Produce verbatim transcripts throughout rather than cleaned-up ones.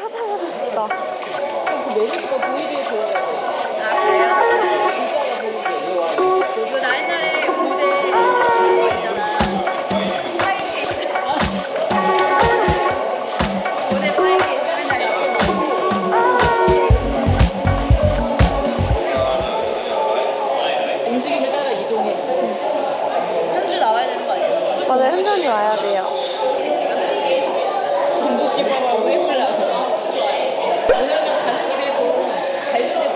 하자마자 진짜. 그 메뉴가 보이게 좋아해요. 아 그래요? 진짜가 보이게. 이거 나 옛날에 모델 그거 있잖아. 파이케이스. 모델 파이케이스 맨날 이렇게 움직임에 따라 이동해. 현주 나와야 되는 거 아니야? 맞아요. 현준이 와야 돼요. 전복김밥하고 해물라. 왜냐면 가는 길에 또 갈비를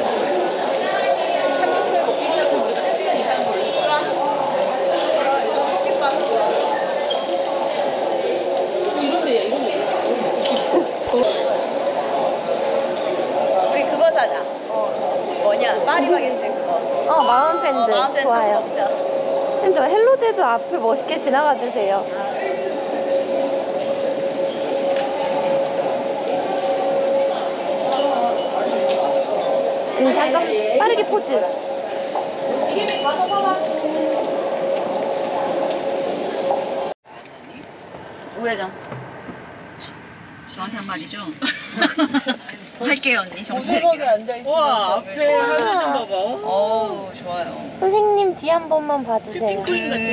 삼겹살 먹기 시작하면 우리가 한 시간 이상 걸릴 거야. 전복김밥 좋아. 이런 데야, 이런 데. 우리 그거 사자. 뭐냐? 파리바게뜨 그거. 어, 마운틴드. 어, 마음대로 사서 좋아요. 먹자. 근데 헬로 제주 앞을 멋있게 지나가 주세요. 음, 잠깐 빠르게 포즈. 이게 가서 봐봐. 우회전. 저한테 한 말이죠? 할게요 언니. 정신 차릴게요. 앉아있으면서. 와, 앞에 하늘 좀 봐봐. 어우 좋아요. 선생님 뒤 한 번만 봐주세요. 휘핑크림 같아,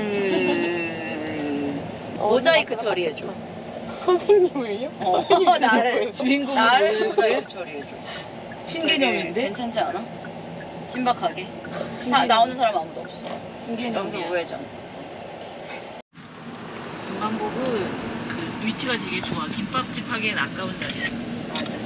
휘핑. 모자이크 처리해줘. 선생님을요? 어, 나를 주인공을 나를 모자이크 처리해줘. 신개념인데? 괜찮지 않아? 신박하게. 사, 나오는 사람 아무도 없어. 여기서 신개념이야. 우회전. 금방복은 그 위치가 되게 좋아. 김밥집 하기엔 아까운 자리야. 맞아.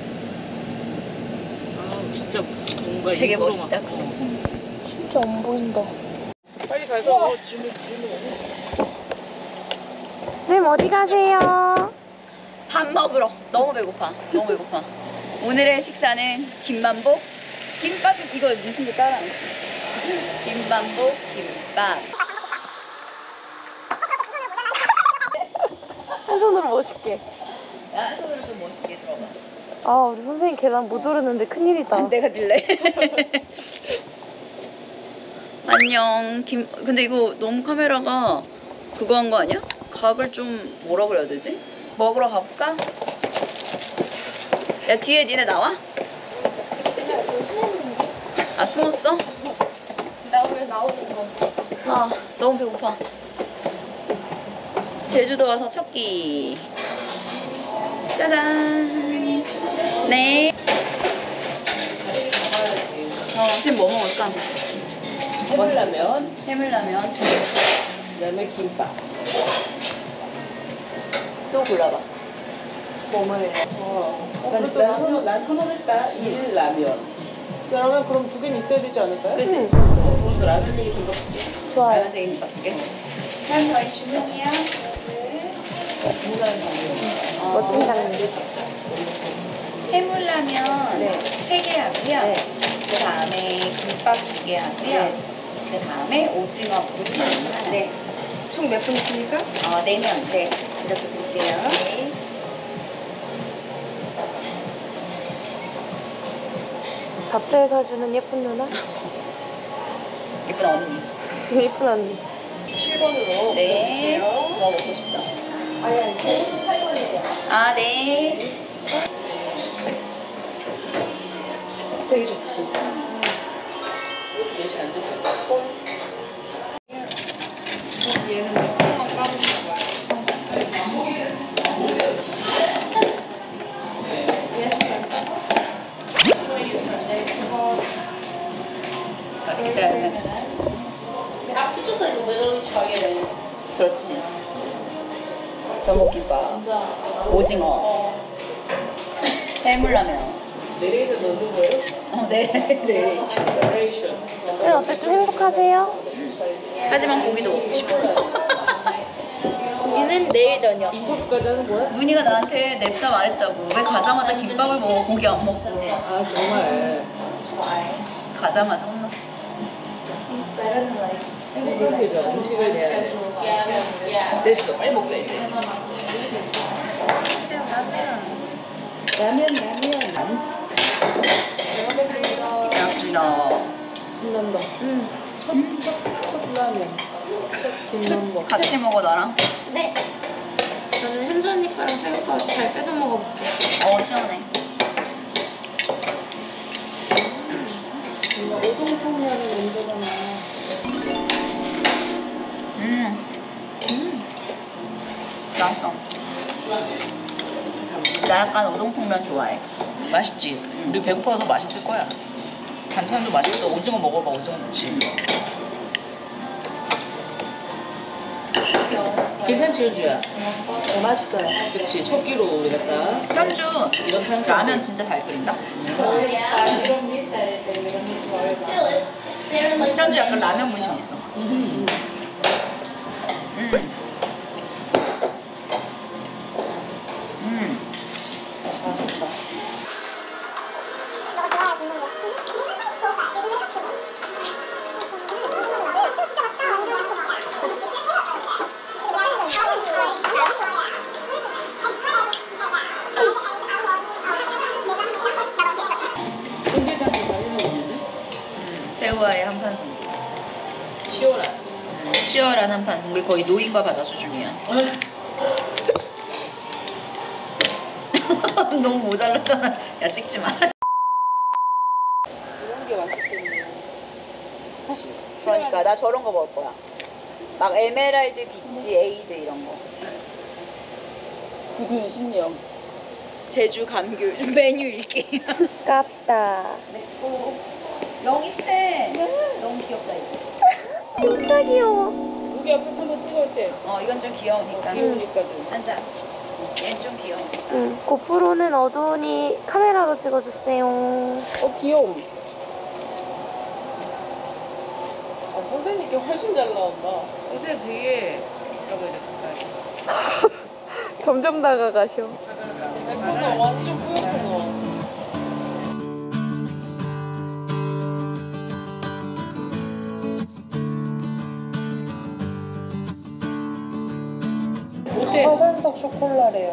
아 진짜 뭔가 되게 일부러 멋있다. 막, 어. 진짜 안 보인다. 빨리 가서 어, 주문 주문. 님 어디 가세요? 밥 먹으러. 너무 배고파. 너무 배고파. 오늘의 식사는 김만복 김밥. 이거 무슨 게 따라 안 돼? 김만복 김밥. 한 손으로 멋있게. 야, 손으로 좀 멋있게 들어봐. 아, 우리 선생님 계단 못 오르는데 큰일이다. 내가 들래. 안녕. 김. 근데 이거 너무 카메라가 그거 한 거 아니야? 각을 좀 뭐라 그래야 되지? 먹으러 가볼까? 야 뒤에 니네 나와? 아 숨었어? 나 왜 나오는 거? 아 너무 배고파. 제주도 와서 첫 끼. 짜잔. 네. 어, 지금 뭐 먹을까? 해물라면, 해물라면 두 개. 그다음에 김밥. 또 골라봐. 뭐만 해. 어. 난, 난, 선호, 난 선호했다. 일 라면. 그러면 그럼 두 개는 있어야 되지 않을까요? 그치? 응. 그래서 라면 되게 김밥 두 개. 좋아요. 빨간색 김밥 두 개. 한 저희 주문이야. 중간에 가면. 어, 멋진 장면. 해물라면 네. 세 개 하고요. 네. 그 다음에 김밥 두 개 하고요. 네. 그 다음에 오징어 오징어. 네. 총 몇 분이십니까? 어, 네 명. 네. 이렇게 드릴게요. 네. 밥차에 사주는 예쁜 누나? 예쁜 언니. 예쁜 언니. 칠 번으로. 네. 뭐 먹고 싶다. 아니, 아니, 오십팔 번이죠. 아, 네. 되게 좋지. 예시 안 좋겠다. 얘는 콩만 까보는 거야. 맛있겠다. After just like literally chug it in. 그렇지. 전복김밥. 오징어. 해물라면. 내레이션 넣는 거예요? 어, 네. 내레이션. 내레이션. 네, 어때? 좀 행복하세요? 하지만 고기도 먹고 싶어. 고기는 내일 저녁. 인터뷰까지 하는 거야? 문희가 나한테 냅다 말했다고. 왜 가자마자 김밥을 먹어 고기 안 먹고. 아, 정말. 가자마자 혼났어. 행복하게죠. 음식을 대한. 됐어. 빨리 먹자, 이제. 라면, 라면. 약주다. 신난다. 응. 첫, 첫, 첫 라면. 첫 김남복. 같이 먹어 나랑. 네. 저는 탄저니까랑 새우까지 잘 뺏어 먹어볼게. 어 시원해. 뭔가 오동통면의 냄새가 나. 음. 음. 맛있어. 나 약간 우동통면 좋아해. 맛있지? 우리 배고파도 맛있을 거야. 반찬도 맛있어. 오징어 먹어봐. 오징어 무침. 괜찮지, 현주야? 네, 맛있어요. 그치. 첫 끼로 우리 갔다. 현주 이렇게 하는 라면 진짜 잘 끓인다. 현주 약간 라면 무심 있어. 음. 음. 음. 맛있다. 청계장도 잘 해놓고 있는데? 음. 새우와의 한판 승부. 치열한. 치열한 한판 승부. 거의 노인과 바다 수준이야. 너무 모자랐잖아. 야 찍지 마. 이런 게 맛있겠네. 그러니까 나 저런 거 먹을 거야. 막 에메랄드 비치 에이드 이런 거. 굳은 신념. 제주 감귤 메뉴 읽기. 갑시다. 렛츠고. 영입생. 너무 귀엽다 이거. 진짜 귀여워. 여기 앞에 한번 찍어주세요. 어 이건 좀 귀여우니까. 귀여우니까 좀. 앉아. 얘는 좀 귀여워. 응. 고프로는 어두우니 카메라로 찍어주세요. 어, 귀여움. 아, 선생님께 훨씬 잘 나온다. 선생님 되게 뭐라고 해야 될까? 점점 다가가셔. 내 코가 완전 뿌옇구나. 어때? 화산석 쇼콜라래요.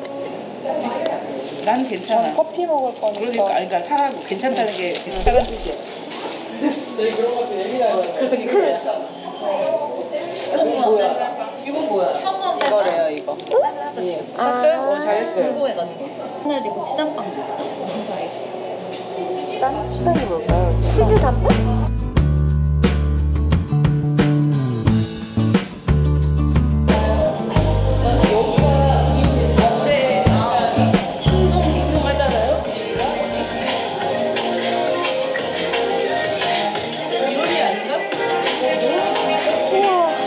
난 괜찮아. 전 커피 먹을 거니까. 그러니까, 아니, 그러니까 사라고 괜찮다는 게 괜찮다는 뜻이야. 네, 그런 것도 예민하잖아. 그러니까. 이건 뭐야? 이건 뭐야? 이거래요, 이거. 샀어 샀어 지금. 샀어요? 어, 잘했어요. 궁금해가지고. 하늘도 있고 치단빵도 있어. 무슨 사이즈? 치단? 치단이 뭘까요? 치즈 담배? 이론이 아닌가? 우와.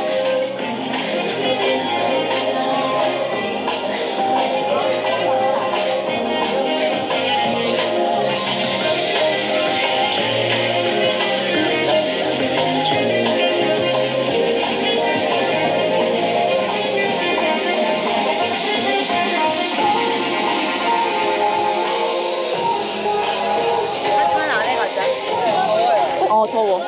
하지만 안에 가자. 어, 더워.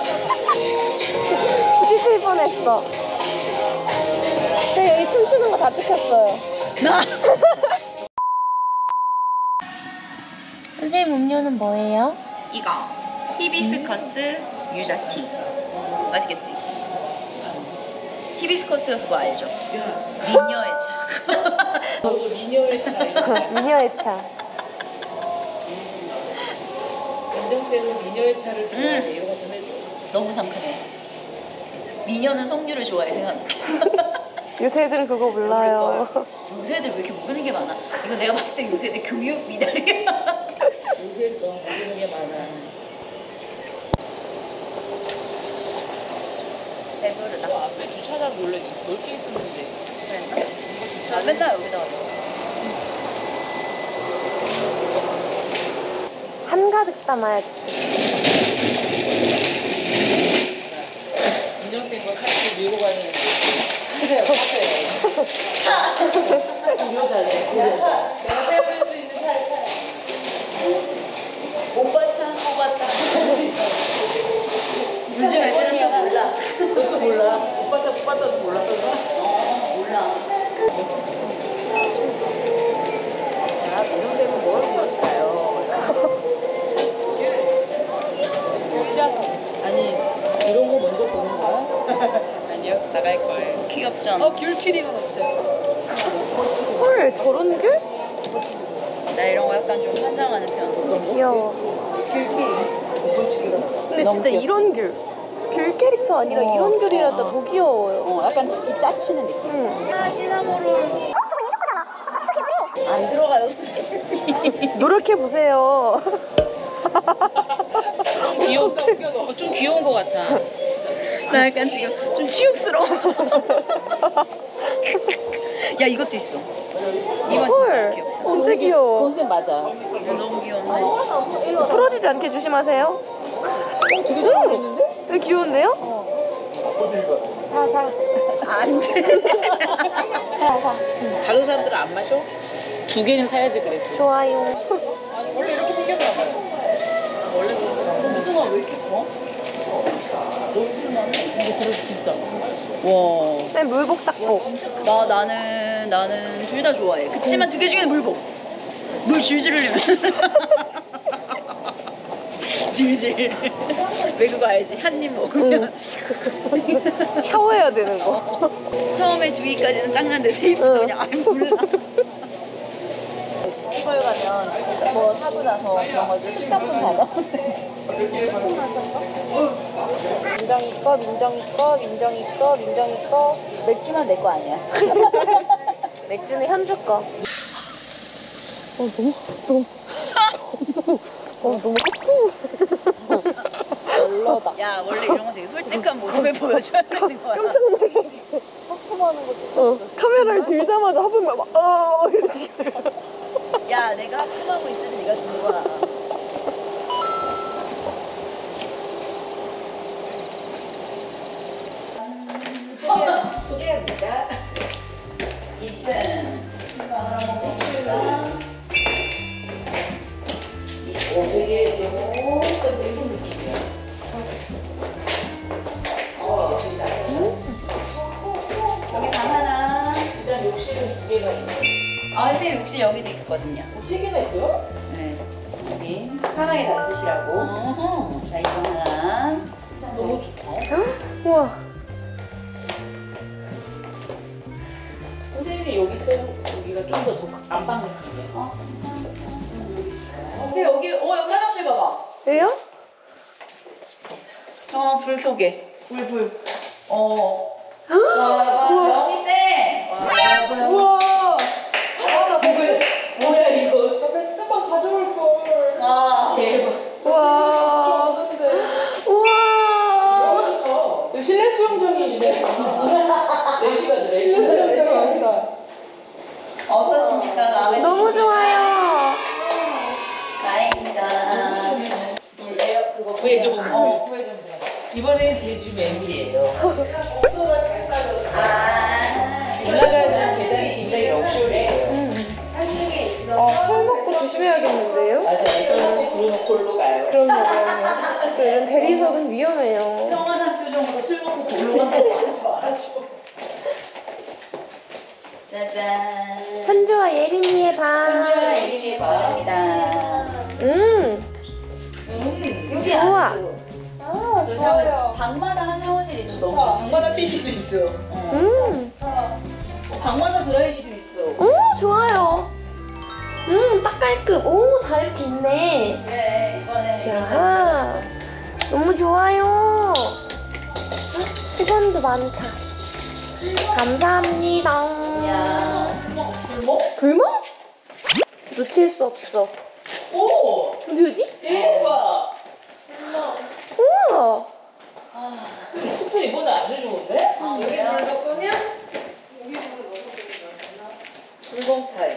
부딪힐 뻔했어. 근데 여기 춤추는 거 다 찍혔어요. 나. 선생님 음료는 뭐예요? 이거 히비스커스 유자티. 맛있겠지? 히비스커스가 그거 알죠? 야, 미녀의 차. 너도 미녀의 차이. 미녀의 차. 안정쌤은 미녀의 차를 좋아해. 음. 이런 거 좀 해줘. 너무 상큼해. 미녀는 석류를 좋아해 생각. 요새 애들은 그거 몰라요. 요새 애들 왜 이렇게 모르는 게 많아? 이거 내가 봤을 때 요새 애들 교육 미달이야. 요새 너무 모르는 게 많아. 배부르다. 너 앞에 주차장 원래 넓게 있었는데. 그랬나? 나 맨날 여기다가 있어. 한가득 담아야지. 인정쌤과 같이 밀고 가는 그래요, 카페. 이효자네. 이효자. 내가 세울 수 있는 차를 타요. 오빠 차, 오빠 차. 요즘 애들은 다 몰라. 그것도 몰라. 오빠 차 못 봤다도 몰랐던가? 어, 몰라. 아, 인정쌤은 뭘 보실까요? 아니, 이런 거 먼저 보는 거야? 아니요, 나갈 거예요. 귀엽잖아. 어, 귤키링은 어때? 헐. 약간 좀 환장하는 편. 귀여워. 근데 너무 진짜 귀엽지? 이런 귤. 귤 캐릭터 아니라 어. 이런 귤이라 진짜 더 귀여워요. 어, 약간 이 짜치는 느낌. 응. 아, 시나모롤. 안 들어가요, 선생님. 노력해 보세요. 귀여워. 어, 좀 귀여운 것 같아. 나 약간 지금 좀 치욕스러워. 야, 이것도 있어. 이건 진짜 헐, 귀엽다. 진짜 귀여워. 컨셉 맞아. 이거 너무 귀여운데? 풀어지지 않게 조심하세요. 되게 잘 어울리는데? 되게 귀여운데요? 사사. 안 돼. 사사. 다른 사람들은 안 마셔? 두 개는 사야지 그래도. 좋아요. 원래 이렇게 생겼나 봐요. 원래 무슨가 왜 이렇게 커? 이게 그래도 진짜. 와. 네, 물복 닭복. 나 나는 나는 둘 다 좋아해. 그치만 두 개 중에는 물복. 물 줄줄 흘리면. 줄줄. 왜 그거 알지? 한 입 먹으면 샤워해야 되는 거. 처음에 두 입까지는 닦는데 세 입부터 응. 그냥 아예 몰라. 시골 가면 뭐 사고 나서 그런 거좀 특산품 받아. 민정이 거, 민정이 거, 민정이 거, 민정이 거. 맥주만 내 거 아니야. 맥주는 현주 거. 어, 너무, 너무, 너무, 어, 너무 하품. 별로다. 야, 원래 이런 거 되게 솔직한 모습을 보여줘야 되는 거야. 깜짝 놀랐어. 하품하는 거 어, 카메라를 들자마자 하품을 막, 어, 이러지. 야, 내가 하품하고 있으면 네가 준 거야. 소개합니다. 이 층. 이 층 방을 한번 보여줄까? 이 층. 되게 조금 내손 느낌이야. 어, 저기다. 여기 방 하나. 일단 욕실은 두 개가 있네. 아, 선생님 욕실 여기도 있거든요. 어, 세 개나 있어요? 네. 여기 편하게 다 쓰시라고. 어허. 자, 이거 하나. 너무 좋다. 우와. 선생님이 여기 쓰는 여기가 좀 더 더 안방 느낌이야. 어, 감사합니다. 근데 여기, 어, 여기 화장실 봐봐. 왜요? 어, 불 켜게. 불, 불. 어. 와, 와, 명이 세. 우와. 아, 나 뭐야? 뭐야 이거? 나 쓰만 가져올 걸. 아, 대박. 우와. 없는데. 우와. 이거 실내 수영장이시네. 몇 시간 몇 시간? 수영장 왔다. 어떠십니까? 마음에 너무 드십니까? 좋아요. 다행입니다. 에어 그거 구해줘. 어, 구해주세요. 이번엔 제주 메밀이에요. 아, 올라가는 계단이 굉장히 럭셔리해요. 음. 아, 술 먹고 조심해야겠는데요? 맞아요. 썰고 브루노콜로 가요. 그럼요, 그럼요. 또 이런 대리석은 위험해요. 평안한 표정으로 술 먹고 골로 간다고 하지 말아줘. 짜잔. 현주와 예린이의 방. 현주와 예림이의 방입니다. 음. 여기 좋아. 안에도 아, 또 좋아요. 샤워, 방마다 샤워실이 있어서 너무 좋지. 방마다 티슈도 있어. 어. 음. 방마다 드라이기도 있어. 오, 좋아요. 음, 딱 깔끔. 오, 다 이렇게 있네. 그래, 이번에 이런 거 야, 있었어. 너무 좋아요. 수건도 많다. 감사합니다. 야, 굶어? 굶어? 놓칠 수 없어. 오! 어디 어디? 대박! 우와. 아, 스프 이거는 아주 좋은데? 아, 여기 그래요? 불 끄면 여기 불을 넣어서 불공 타임.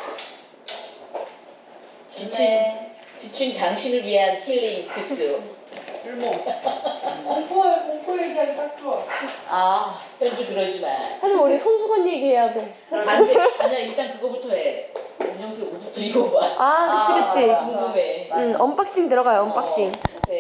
지친, 네. 지친 당신을 위한 힐링 숙소. 불목. 공포 공포 얘기하기 딱 좋아. 아, 현주 그러지 마. 하지만 우리 손수건 얘기해야 돼. 안 돼. 아니야, 일단 그거부터 해. 윤영수 옷부터 입어봐. 아, 그치, 그치. 아, 맞아. 궁금해. 응, 언박싱 들어가요, 언박싱.